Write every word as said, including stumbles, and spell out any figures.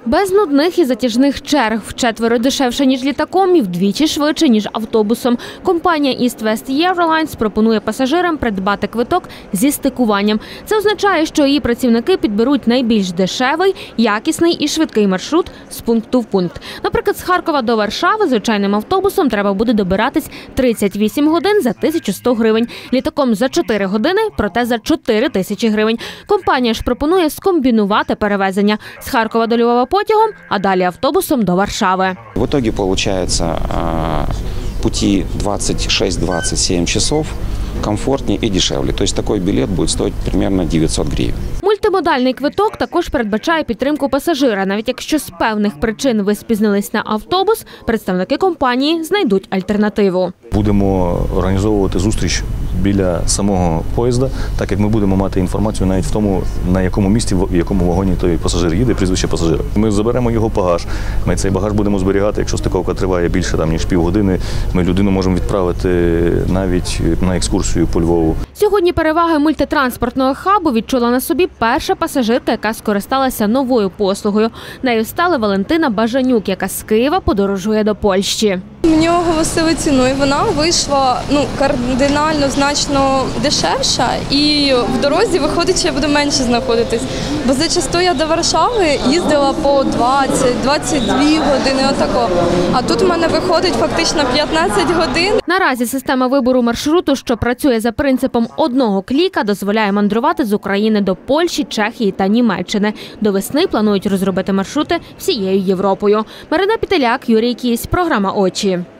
Без нудних і затяжних черг, вчетверо дешевше, ніж літаком і вдвічі швидше, ніж автобусом. Компанія East West Airlines пропонує пасажирам придбати квиток зі стикуванням. Це означає, що її працівники підберуть найбільш дешевий, якісний і швидкий маршрут з пункту в пункт. Наприклад, з Харкова до Варшави звичайним автобусом треба буде добиратись тридцять вісім годин за тисячу сто гривень. Літаком за чотири години, проте за чотири тисячі гривень. Компанія ж пропонує скомбінувати перевезення з Харкова до Львова потягом, а далі автобусом до Варшави. В итоге получается пути двадцать шесть — двадцать семь часов комфортнее и дешевле. То есть такой билет будет стоить примерно девятьсот гривен. Мультимодальний квиток також передбачає підтримку пасажира. Навіть якщо з певних причин ви спізнились на автобус, представники компанії знайдуть альтернативу. Будемо організовувати зустріч біля самого поїзда, так як ми будемо мати інформацію навіть в тому, на якому місці, в якому вагоні той пасажир їде, прізвище пасажира. Ми заберемо його багаж, ми цей багаж будемо зберігати, якщо стиковка триває більше там, ніж півгодини, ми людину можемо відправити навіть на екскурсію по Львову. Сьогодні переваги мультитранспортного хабу відчула на собі перша пасажирка, яка скористалася новою послугою. Нею стала Валентина Бажанюк, яка з Києва подорожує до Польщі. Мені оголосили ціну, і вона вийшла ну, кардинально, значно дешевша. І в дорозі виходить, що я буду менше знаходитись. Бо зачасту я до Варшави їздила по двадцять — двадцять дві години, отако. А тут в мене виходить фактично п'ятнадцять годин. Наразі система вибору маршруту, що працює за принципом одного кліка, дозволяє мандрувати з України до Польщі, Чехії та Німеччини. До весни планують розробити маршрути всією Європою. Марина Пітеляк, Юрій Кісь, програма «Очі».